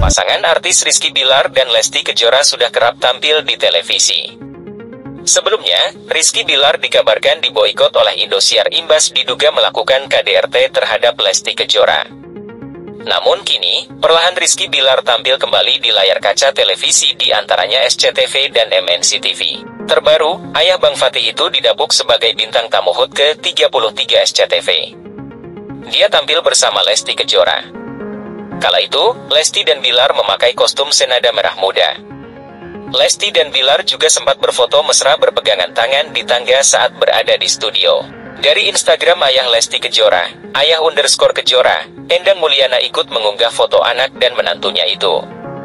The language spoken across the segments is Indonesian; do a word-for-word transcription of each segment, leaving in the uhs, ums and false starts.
Pasangan artis Rizky Bilar dan Lesti Kejora sudah kerap tampil di televisi. Sebelumnya, Rizky Bilar dikabarkan diboikot oleh Indosiar imbas diduga melakukan K D R T terhadap Lesti Kejora. Namun kini, perlahan Rizky Bilar tampil kembali di layar kaca televisi di antaranya S C T V dan M N C T V. Terbaru, ayah Bang Fatih itu didapuk sebagai bintang tamu H U T ke tiga puluh tiga S C T V. Dia tampil bersama Lesti Kejora. Kala itu, Lesti dan Bilar memakai kostum senada merah muda. Lesti dan Bilar juga sempat berfoto mesra berpegangan tangan di tangga saat berada di studio. Dari Instagram ayah Lesti Kejora, ayah underscore Kejora, Endang Mulyana ikut mengunggah foto anak dan menantunya itu.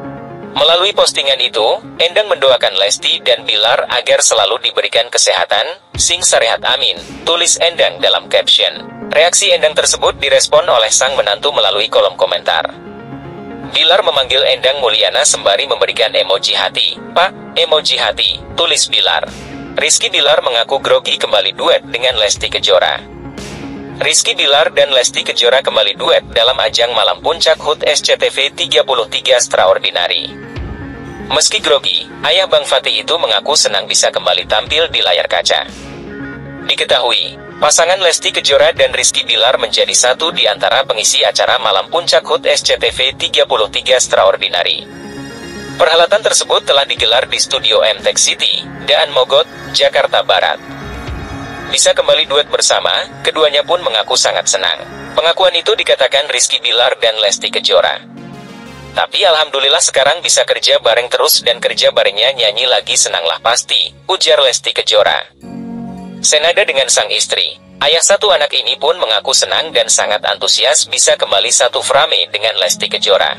Melalui postingan itu, Endang mendoakan Lesti dan Bilar agar selalu diberikan kesehatan, sing sarehat amin, tulis Endang dalam caption. Reaksi Endang tersebut direspon oleh sang menantu melalui kolom komentar. Bilar memanggil Endang Mulyana sembari memberikan emoji hati. Pak, emoji hati, tulis Bilar. Rizky Bilar mengaku grogi kembali duet dengan Lesti Kejora. Rizky Bilar dan Lesti Kejora kembali duet dalam ajang Malam Puncak H U T S C T V tiga puluh tiga Extraordinary. Meski grogi, ayah Bang Fatih itu mengaku senang bisa kembali tampil di layar kaca. Diketahui, pasangan Lesti Kejora dan Rizky Bilar menjadi satu di antara pengisi acara Malam Puncak H U T S C T V tiga puluh tiga Extraordinary. Perhelatan tersebut telah digelar di studio M Tech City, Daan Mogot, Jakarta Barat. Bisa kembali duet bersama, keduanya pun mengaku sangat senang. Pengakuan itu dikatakan Rizky Bilar dan Lesti Kejora. Tapi alhamdulillah sekarang bisa kerja bareng terus dan kerja barengnya nyanyi lagi senanglah pasti, ujar Lesti Kejora. Senada dengan sang istri, ayah satu anak ini pun mengaku senang dan sangat antusias bisa kembali satu frame dengan Lesti Kejora.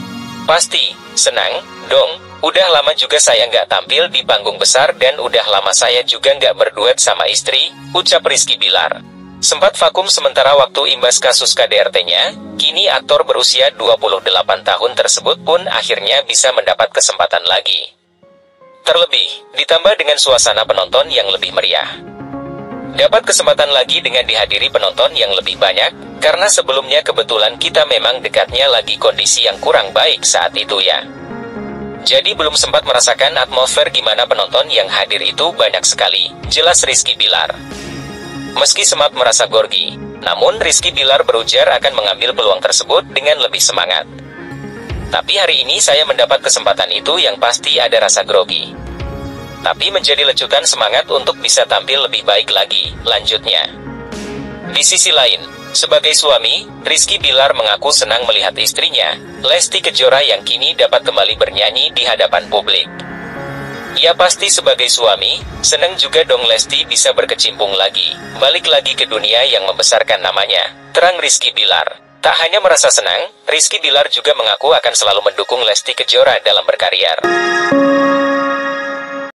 Pasti, senang, dong, udah lama juga saya nggak tampil di panggung besar dan udah lama saya juga nggak berduet sama istri, ucap Rizky Bilar. Sempat vakum sementara waktu imbas kasus K D R T-nya, kini aktor berusia dua puluh delapan tahun tersebut pun akhirnya bisa mendapat kesempatan lagi. Terlebih, ditambah dengan suasana penonton yang lebih meriah. Dapat kesempatan lagi dengan dihadiri penonton yang lebih banyak, karena sebelumnya kebetulan kita memang dekatnya lagi kondisi yang kurang baik saat itu ya. Jadi belum sempat merasakan atmosfer gimana penonton yang hadir itu banyak sekali, jelas Rizky Bilar. Meski sempat merasa grogi, namun Rizky Bilar berujar akan mengambil peluang tersebut dengan lebih semangat. Tapi hari ini saya mendapat kesempatan itu yang pasti ada rasa grogi. Tapi menjadi lecutan semangat untuk bisa tampil lebih baik lagi, lanjutnya. Di sisi lain, sebagai suami, Rizky Bilar mengaku senang melihat istrinya, Lesti Kejora yang kini dapat kembali bernyanyi di hadapan publik. Ya pasti sebagai suami, senang juga dong Lesti bisa berkecimpung lagi, balik lagi ke dunia yang membesarkan namanya, terang Rizky Bilar. Tak hanya merasa senang, Rizky Bilar juga mengaku akan selalu mendukung Lesti Kejora dalam berkarir.